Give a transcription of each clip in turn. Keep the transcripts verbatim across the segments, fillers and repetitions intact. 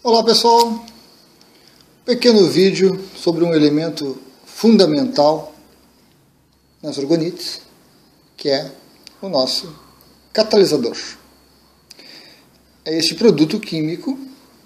Olá pessoal, pequeno vídeo sobre um elemento fundamental nas orgonites, que é o nosso catalisador. É este produto químico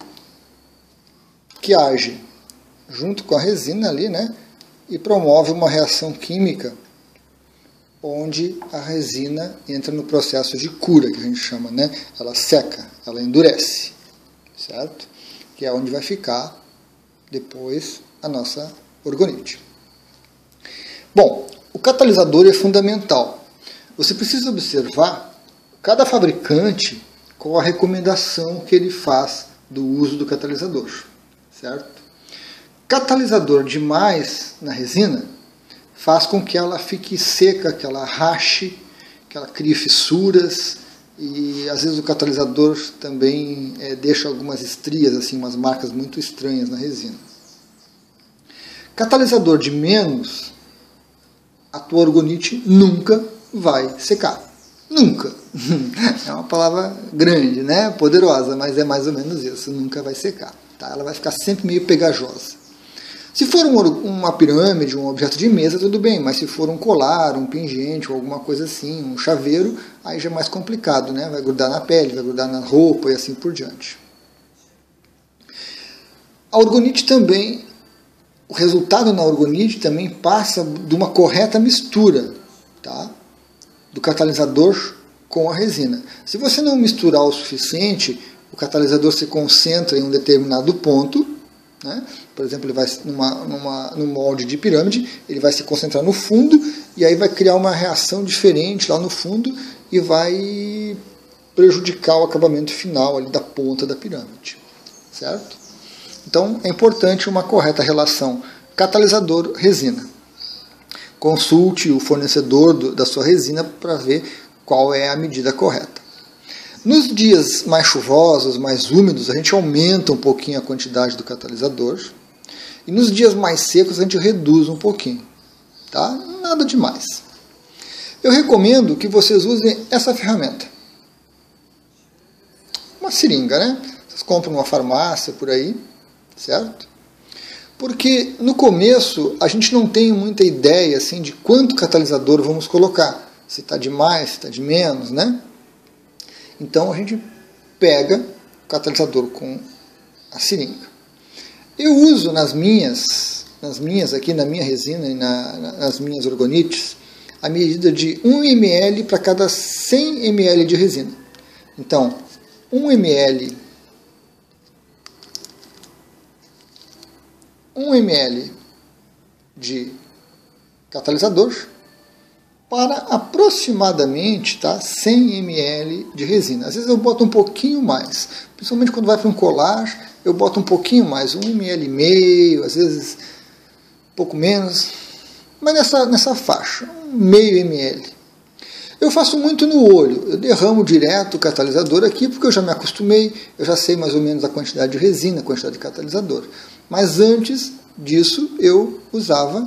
que age junto com a resina ali, né, e promove uma reação química onde a resina entra no processo de cura, que a gente chama, né? Ela seca, ela endurece, certo? Que é onde vai ficar depois a nossa orgonite. Bom, o catalisador é fundamental. Você precisa observar cada fabricante qual a recomendação que ele faz do uso do catalisador, certo? Catalisador demais na resina faz com que ela fique seca, que ela rache, que ela crie fissuras, e às vezes o catalisador também é, deixa algumas estrias, assim, umas marcas muito estranhas na resina. Catalisador de menos, a tua orgonite nunca vai secar. Nunca. É uma palavra grande, né? Poderosa, mas é mais ou menos isso. Nunca vai secar. Tá? Ela vai ficar sempre meio pegajosa. Se for um, uma pirâmide, um objeto de mesa, tudo bem, mas se for um colar, um pingente ou alguma coisa assim, um chaveiro, aí já é mais complicado, né? Vai grudar na pele, vai grudar na roupa e assim por diante. A orgonite também, o resultado na orgonite também passa de uma correta mistura, tá? Do catalisador com a resina. Se você não misturar o suficiente, o catalisador se concentra em um determinado ponto, né? Por exemplo, ele vai numa, numa, num molde de pirâmide, ele vai se concentrar no fundo e aí vai criar uma reação diferente lá no fundo e vai prejudicar o acabamento final ali da ponta da pirâmide, certo? Então é importante uma correta relação catalisador-resina. Consulte o fornecedor do, da sua resina para ver qual é a medida correta. Nos dias mais chuvosos, mais úmidos, a gente aumenta um pouquinho a quantidade do catalisador. E nos dias mais secos a gente reduz um pouquinho. Tá? Nada demais. Eu recomendo que vocês usem essa ferramenta. Uma seringa, né? Vocês compram numa farmácia por aí, certo? Porque no começo a gente não tem muita ideia assim, de quanto catalisador vamos colocar. Se está de mais, se está de menos, né? Então a gente pega o catalisador com a seringa. Eu uso nas minhas, nas minhas aqui na minha resina e na, nas minhas orgonites, a medida de um mililitro para cada cem mililitros de resina. Então, um mililitro, um mililitro de catalisador para aproximadamente, tá, cem mililitros de resina. Às vezes eu boto um pouquinho mais, principalmente quando vai para um colar, eu boto um pouquinho mais, um mililitro e meio, às vezes um pouco menos, mas nessa, nessa faixa, um meio mililitro. Eu faço muito no olho, eu derramo direto o catalisador aqui, porque eu já me acostumei, eu já sei mais ou menos a quantidade de resina, a quantidade de catalisador. Mas antes disso, eu usava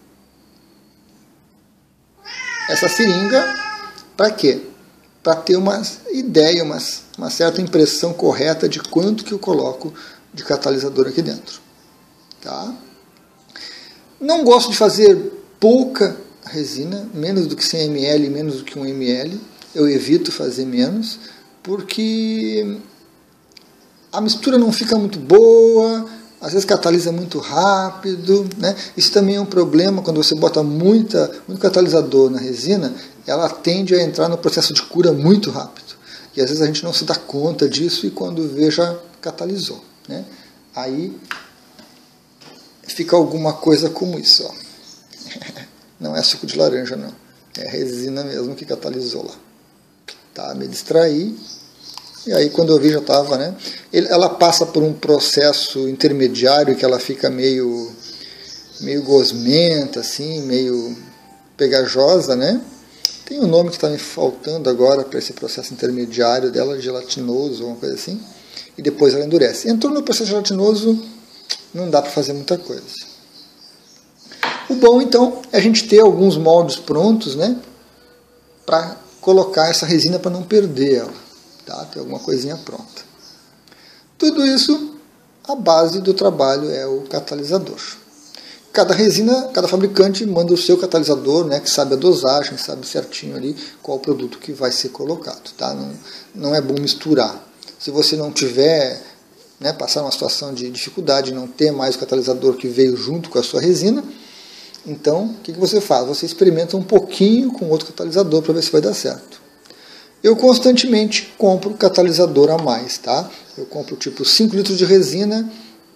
essa seringa, para quê? Para ter uma ideia, uma, uma certa impressão correta de quanto que eu coloco de catalisador aqui dentro. Tá? Não gosto de fazer pouca resina, menos do que cem mililitros, menos do que um mililitro. Eu evito fazer menos, porque a mistura não fica muito boa, às vezes catalisa muito rápido, né? Isso também é um problema quando você bota muita, muito catalisador na resina, ela tende a entrar no processo de cura muito rápido. E às vezes a gente não se dá conta disso e quando vê já catalisou, né? Aí fica alguma coisa como isso, ó. Não é suco de laranja, não. É resina mesmo que catalisou lá. Tá? Me distraí. E aí quando eu vi já estava, né? Ela passa por um processo intermediário que ela fica meio, meio gosmenta, assim, meio pegajosa, né? Tem um nome que está me faltando agora para esse processo intermediário dela, gelatinoso, ou uma coisa assim. E depois ela endurece. Entrou no processo gelatinoso, não dá para fazer muita coisa. O bom, então, é a gente ter alguns moldes prontos, né? Para colocar essa resina para não perder ela. Tá? Ter alguma coisinha pronta. Tudo isso a base do trabalho é o catalisador. Cada resina, cada fabricante manda o seu catalisador, né, que sabe a dosagem, sabe certinho ali qual o produto que vai ser colocado. Tá? Não, não é bom misturar. Se você não tiver, né, passar uma situação de dificuldade, não ter mais o catalisador que veio junto com a sua resina, então o que, que você faz? Você experimenta um pouquinho com outro catalisador para ver se vai dar certo. Eu constantemente compro catalisador a mais. Tá? Eu compro tipo cinco litros de resina,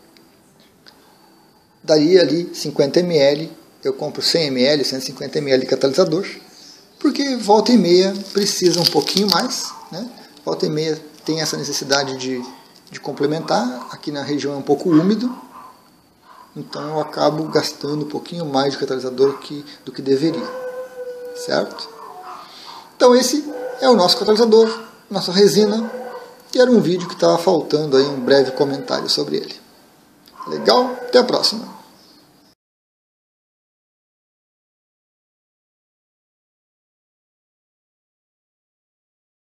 daria ali cinquenta mililitros, eu compro cem mililitros, cento e cinquenta mililitros de catalisador, porque volta e meia precisa um pouquinho mais, né? Volta e meia tem essa necessidade de, de complementar, aqui na região é um pouco úmido, então eu acabo gastando um pouquinho mais de catalisador que, do que deveria, certo? Então esse é o nosso catalisador, nossa resina, e era um vídeo que estava faltando aí um breve comentário sobre ele. Legal? Até a próxima!